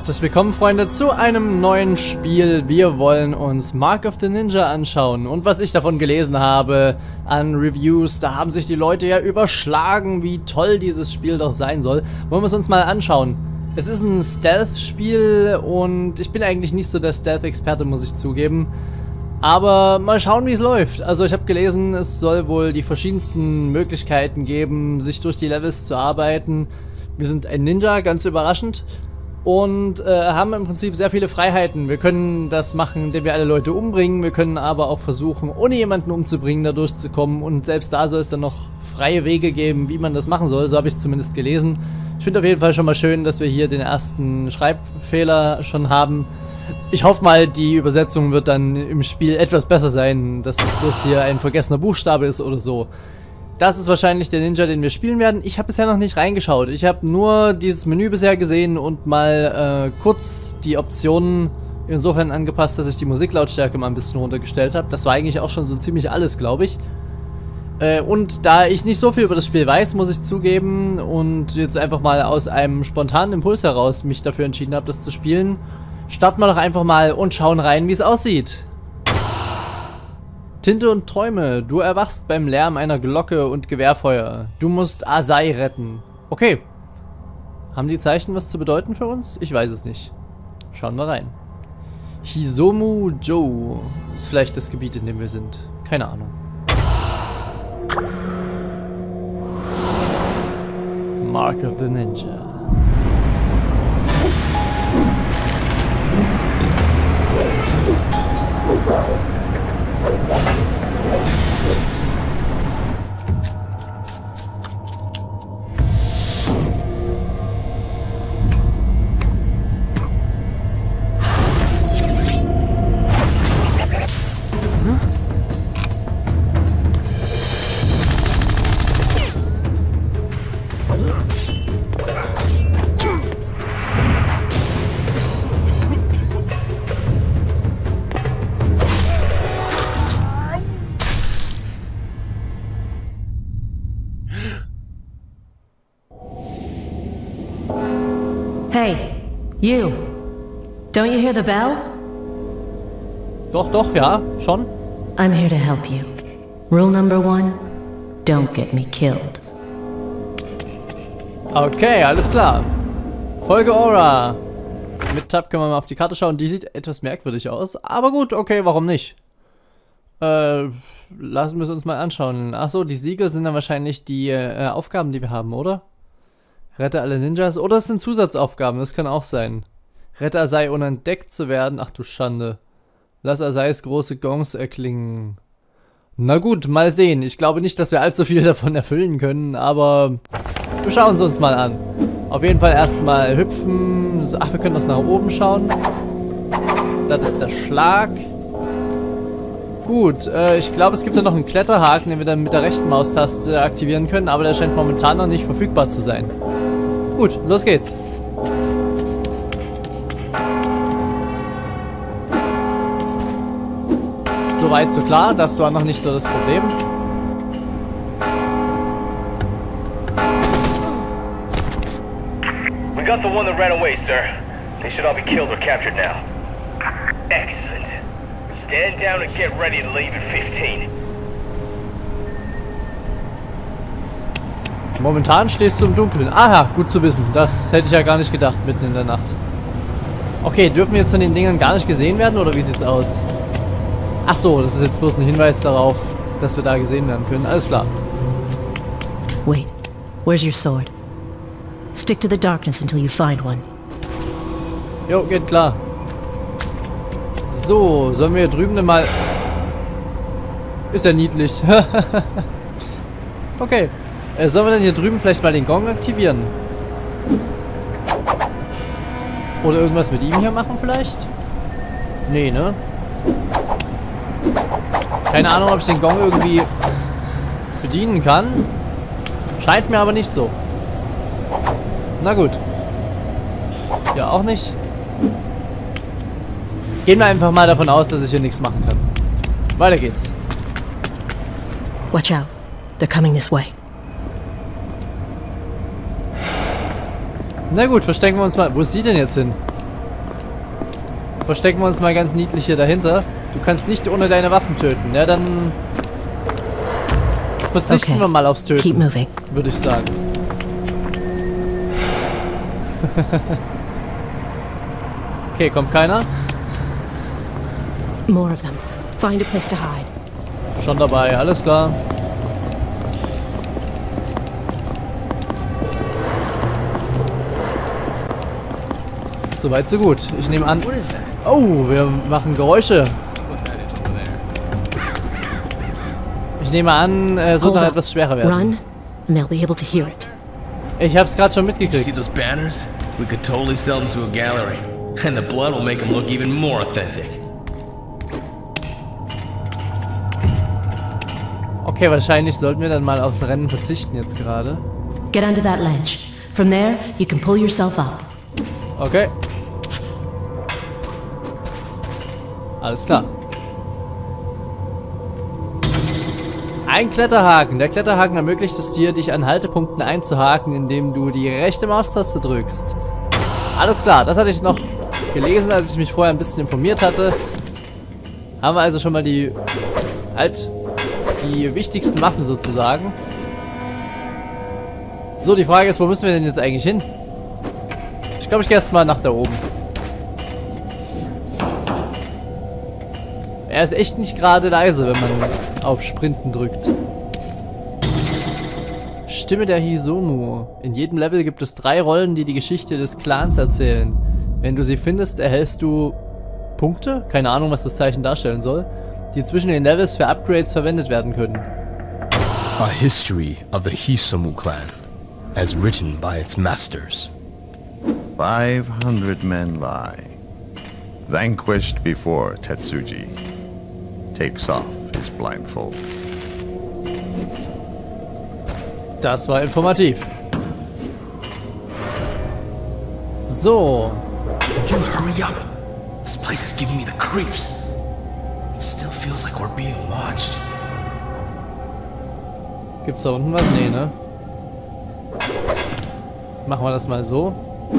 Herzlich willkommen, Freunde, zu einem neuen Spiel. Wir wollen uns Mark of the Ninja anschauen. Und was ich davon gelesen habe an Reviews, da haben sich die Leute ja überschlagen, wie toll dieses Spiel doch sein soll. Wollen wir es uns mal anschauen. Es ist ein Stealth-Spiel und ich bin eigentlich nicht so der Stealth-Experte, muss ich zugeben. Aber mal schauen, wie es läuft. Also ich habe gelesen, es soll wohl die verschiedensten Möglichkeiten geben, sich durch die Levels zu arbeiten. Wir sind ein Ninja, ganz überraschend. Und haben im Prinzip sehr viele Freiheiten. Wir können das machen, indem wir alle Leute umbringen. Wir können aber auch versuchen, ohne jemanden umzubringen, da durchzukommen. Und selbst da soll es dann noch freie Wege geben, wie man das machen soll. So habe ich es zumindest gelesen. Ich finde auf jeden Fall schon mal schön, dass wir hier den ersten Schreibfehler schon haben. Ich hoffe mal, die Übersetzung wird dann im Spiel etwas besser sein, dass es bloß hier ein vergessener Buchstabe ist oder so. Das ist wahrscheinlich der Ninja, den wir spielen werden. Ich habe bisher noch nicht reingeschaut. Ich habe nur dieses Menü bisher gesehen und mal kurz die Optionen insofern angepasst, dass ich die Musiklautstärke mal ein bisschen runtergestellt habe. Das war eigentlich auch schon so ziemlich alles, glaube ich. Und da ich nicht so viel über das Spiel weiß, muss ich zugeben, und jetzt einfach mal aus einem spontanen Impuls heraus mich dafür entschieden habe, das zu spielen, starten wir doch einfach mal und schauen rein, wie es aussieht. Tinte und Träume. Du erwachst beim Lärm einer Glocke und Gewehrfeuer. Du musst Asai retten. Okay. Haben die Zeichen was zu bedeuten für uns? Ich weiß es nicht. Schauen wir rein. Hisomu Joe. Ist vielleicht das Gebiet, in dem wir sind. Keine Ahnung. Mark of the Ninja. Hey, you. Don't you hear the bell? Doch, doch, ja, schon. I'm here to help you. Rule number 1, don't get me killed. Okay, alles klar. Folge Aura. Mit Tab können wir mal auf die Karte schauen. Die sieht etwas merkwürdig aus. Aber gut, okay, warum nicht? Lassen wir es uns mal anschauen. Achso, die Siegel sind dann wahrscheinlich die Aufgaben, die wir haben, oder? Rette alle Ninjas. Oder es sind Zusatzaufgaben, das kann auch sein. Rette Asai, ohne entdeckt zu werden. Ach du Schande. Lass Asais große Gongs erklingen. Na gut, mal sehen. Ich glaube nicht, dass wir allzu viel davon erfüllen können, aber wir schauen es uns mal an. Auf jeden Fall erstmal hüpfen. Ach, wir können noch nach oben schauen. Das ist der Schlag. Gut, ich glaube, es gibt ja noch einen Kletterhaken, den wir dann mit der rechten Maustaste aktivieren können, aber der scheint momentan noch nicht verfügbar zu sein. Gut, los geht's. Soweit so klar, das war noch nicht so das Problem. We got the one that ran away, sir. They should all be killed or captured now. Excellent. Stand down and get ready to leave at 15. Momentan stehst du im Dunkeln. Aha, gut zu wissen. Das hätte ich ja gar nicht gedacht, mitten in der Nacht. Okay, dürfen wir jetzt von den Dingern gar nicht gesehen werden, oder wie sieht's aus? Ach so, das ist jetzt bloß ein Hinweis darauf, dass wir da gesehen werden können. Alles klar. Wait, where's your sword? Stick to the darkness until you find one. Jo, geht klar. So, sollen wir hier drüben denn mal... Ist ja niedlich. Okay. Sollen wir denn hier drüben vielleicht mal den Gong aktivieren? Oder irgendwas mit ihm hier machen vielleicht? Nee, ne? Keine Ahnung, ob ich den Gong irgendwie bedienen kann. Scheint mir aber nicht so. Na gut. Ja, auch nicht. Gehen wir einfach mal davon aus, dass ich hier nichts machen kann. Weiter geht's. Watch out. They're coming this way. Na gut, verstecken wir uns mal. Wo ist sie denn jetzt hin? verstecken wir uns mal ganz niedlich hier dahinter. Du kannst nicht ohne deine Waffen töten. Ja, dann verzichten wir mal aufs Keep Töten, moving. würde ich sagen. Okay, kommt keiner? More of them. Find a place to hide. Schon dabei, alles klar. Soweit so gut. Ich nehme an... Oh, wir machen Geräusche. Ich nehme an, es wird Hold noch up. etwas schwerer werden. Run, and they'll be able to hear it. Ich hab's gerade schon You see mitgekriegt. those banners? We could totally sell them to a gallery. And the blood will make them look even more authentic. Okay, wahrscheinlich sollten wir dann mal aufs Rennen verzichten jetzt gerade. Get under that ledge. From there, you can pull yourself up. Okay. Alles klar. Ein Kletterhaken. Der Kletterhaken ermöglicht es dir, dich an Haltepunkten einzuhaken, indem du die rechte Maustaste drückst. Alles klar, das hatte ich noch gelesen, als ich mich vorher ein bisschen informiert hatte. Haben wir also schon mal die wichtigsten Waffen sozusagen. So, die Frage ist, wo müssen wir denn jetzt eigentlich hin? Ich glaube, ich gehe erstmal nach da oben. Er ist echt nicht gerade leise, wenn man auf Sprinten drückt. Stimme der Hisomu. In jedem Level gibt es 3 Rollen, die die Geschichte des Clans erzählen. Wenn du sie findest, erhältst du Punkte, keine Ahnung, was das Zeichen darstellen soll, die zwischen den Levels für Upgrades verwendet werden können. A history of the Hisomu clan, as written by its masters. 500 men lie, vanquished before Tetsuji takes off his blindfold. Das war informativ. So. Would you hurry up? This place is giving me the creeps. It still feels like we're being watched. Gibt's da unten was? Nee, ne? Machen wir das mal so.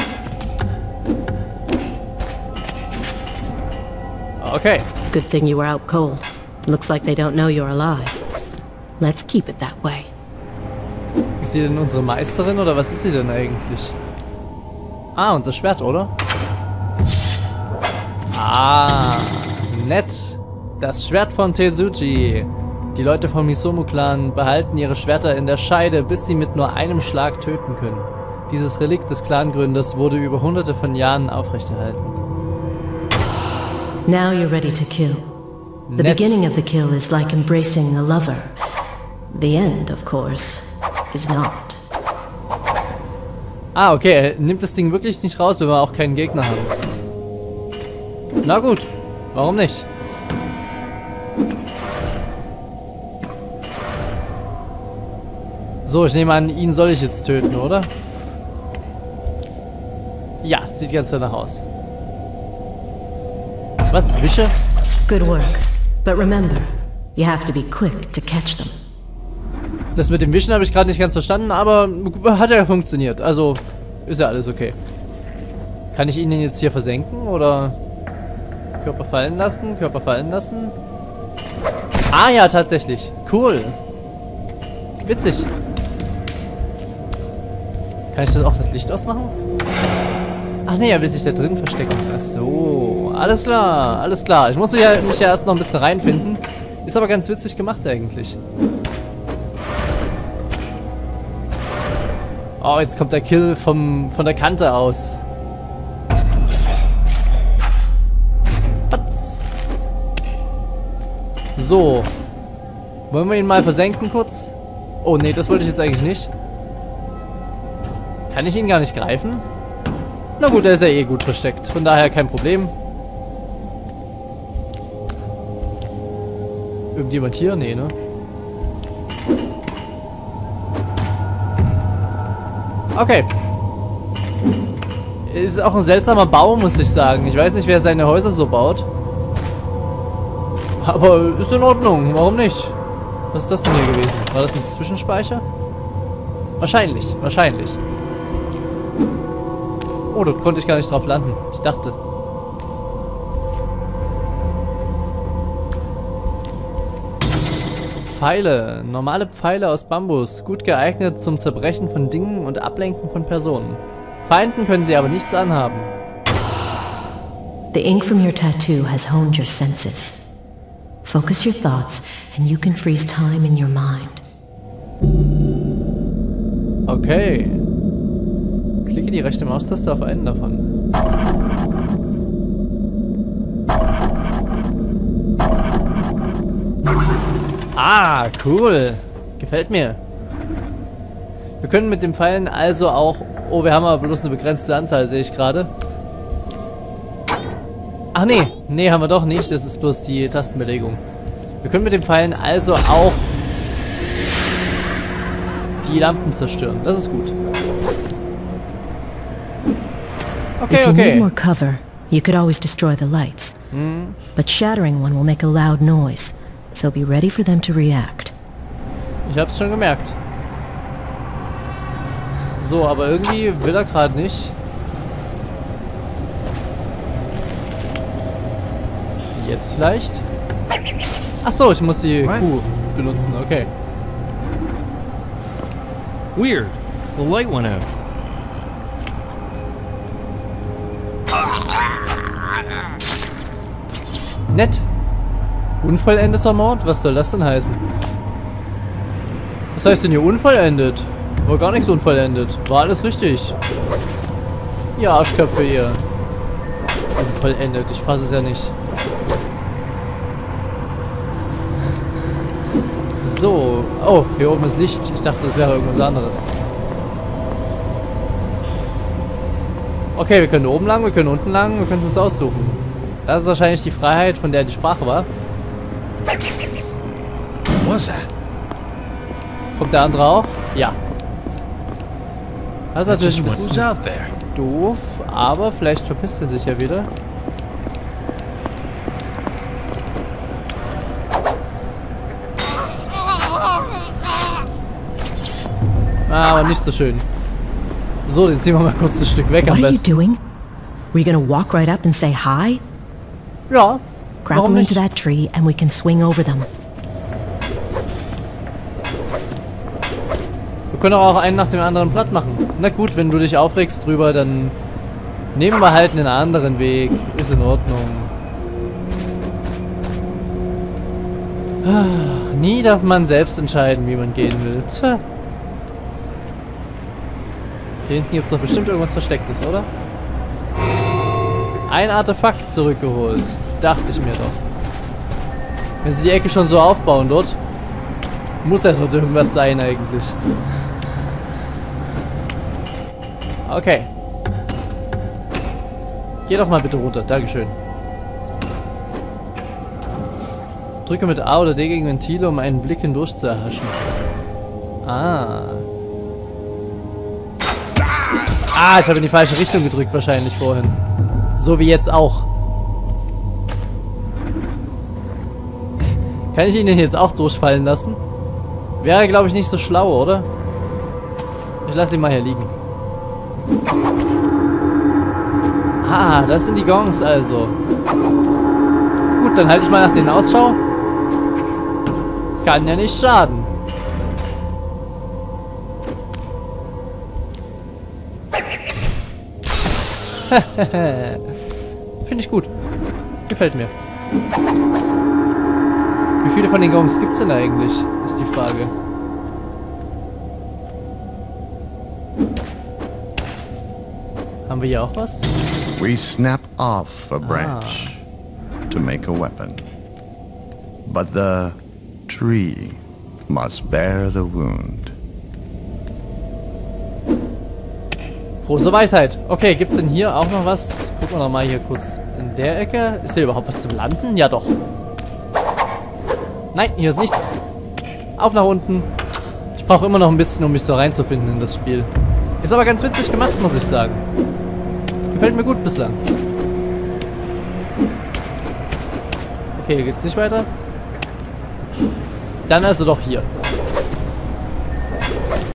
Okay. Good thing you were out cold. Looks like they don't know you're alive. Let's keep it that way. Ist sie denn unsere Meisterin oder was ist sie denn eigentlich? Ah, unser Schwert, oder? Ah, nett. Das Schwert von Tetsuji. Die Leute vom Hisomu-Clan behalten ihre Schwerter in der Scheide, bis sie mit nur einem Schlag töten können. Dieses Relikt des Clangründers wurde über hunderte von Jahren aufrechterhalten. Now you're ready to kill. The Nett. beginning of the kill is like embracing a lover. The end, of course, is not. Ah, okay, er nimmt das Ding wirklich nicht raus, wenn wir auch keinen Gegner haben. Na gut, warum nicht? So, ich nehme an, ihn soll ich jetzt töten, oder? Ja, sieht ganz danach aus. Was? Wische? Good work. But remember, you have to be quick to catch them. Das mit dem Wischen habe ich gerade nicht ganz verstanden, aber hat ja funktioniert. Also ist ja alles okay. Kann ich ihn denn jetzt hier versenken oder Körper fallen lassen? Körper fallen lassen? Ah ja, tatsächlich. Cool. Witzig. Kann ich das auch das Licht ausmachen? Ach nee, er will sich da drin verstecken. Ach so. Alles klar, alles klar. Ich muss mich ja erst noch ein bisschen reinfinden. Ist aber ganz witzig gemacht eigentlich. Oh, jetzt kommt der Kill von der Kante aus. Patz. So. Wollen wir ihn mal versenken kurz? Oh nee, das wollte ich jetzt eigentlich nicht. Kann ich ihn gar nicht greifen? Na gut, er ist ja eh gut versteckt. Von daher kein Problem. Irgendjemand hier? Nee, ne? Okay. Ist auch ein seltsamer Bau, muss ich sagen. Ich weiß nicht, wer seine Häuser so baut. Aber ist in Ordnung. Warum nicht? Was ist das denn hier gewesen? War das ein Zwischenspeicher? Wahrscheinlich. Wahrscheinlich. Oh, dort konnte ich gar nicht drauf landen. Ich dachte. Pfeile. Normale Pfeile aus Bambus. Gut geeignet zum Zerbrechen von Dingen und Ablenken von Personen. Feinden können sie aber nichts anhaben. The ink from your tattoo has honed your senses. Focus your thoughts and you can freeze time in your mind. Okay. Klicke die rechte Maustaste auf einen davon. Ah, cool. Gefällt mir. Wir können mit den Pfeilen also auch... Oh, wir haben aber bloß eine begrenzte Anzahl, sehe ich gerade. Ach nee. Nee, haben wir doch nicht. Das ist bloß die Tastenbelegung. Wir können mit den Pfeilen also auch die Lampen zerstören. Das ist gut. Okay, If you need okay. more cover, you could always destroy the lights. But shattering one will make a loud noise, so be ready for them to react. Ich hab's schon gemerkt. So, aber irgendwie will er gerade nicht. Jetzt vielleicht? Ach so, ich muss die Kuh benutzen, okay. Weird. The light went out. Nett. Unvollendeter Mord? Was soll das denn heißen? Was heißt denn hier unvollendet? War gar nichts unvollendet. War alles richtig. Ihr Arschköpfe, ihr. Unvollendet. Ich fasse es ja nicht. So. Oh, hier oben ist Licht. Ich dachte, das wäre irgendwas anderes. Okay, wir können oben lang, wir können unten lang, wir können es uns aussuchen. Das ist wahrscheinlich die Freiheit, von der die Sprache war. What was that? Kommt der andere auch? Ja. Das ist That natürlich just ein went bisschen out there. doof, aber vielleicht verpisst er sich ja wieder. Ah, aber nicht so schön. So, den ziehen wir mal kurz ein Stück weg What am are you besten. doing? Were you gonna walk right up and say hi? Ja, warum Grapple nicht? into that tree and we can swing over them. Wir können auch einen nach dem anderen platt machen. Na gut, wenn du dich aufregst drüber, dann nehmen wir halt einen anderen Weg. Ist in Ordnung. Ach, nie darf man selbst entscheiden, wie man gehen will. Tja. Hier hinten gibt es doch bestimmt irgendwas Verstecktes, oder? Ein Artefakt zurückgeholt. Dachte ich mir doch. Wenn sie die Ecke schon so aufbauen dort, muss ja dort irgendwas sein eigentlich. Okay. Geh doch mal bitte runter. Dankeschön. Drücke mit A oder D gegen Ventile, um einen Blick hindurch zu erhaschen. Ah. Ah, ich habe in die falsche Richtung gedrückt wahrscheinlich vorhin. So wie jetzt auch. Kann ich ihn denn jetzt auch durchfallen lassen? Wäre, glaube ich, nicht so schlau, oder? Ich lasse ihn mal hier liegen. Ah, das sind die Gongs also. Gut, dann halte ich mal nach denen Ausschau. Kann ja nicht schaden. Finde ich gut. Gefällt mir. Wie viele von den Gongs gibt es denn eigentlich? Ist die Frage. Haben wir hier auch was? We snap off a branch to make a weapon. But the tree must bear the wound. Große Weisheit. Okay, gibt's denn hier auch noch was? Gucken wir noch mal hier kurz in der Ecke. Ist hier überhaupt was zum Landen? Ja doch. Nein, hier ist nichts. Auf nach unten. Ich brauche immer noch ein bisschen, um mich so reinzufinden in das Spiel. Ist aber ganz witzig gemacht, muss ich sagen. Gefällt mir gut bislang. Okay, hier geht's nicht weiter. Dann also doch hier.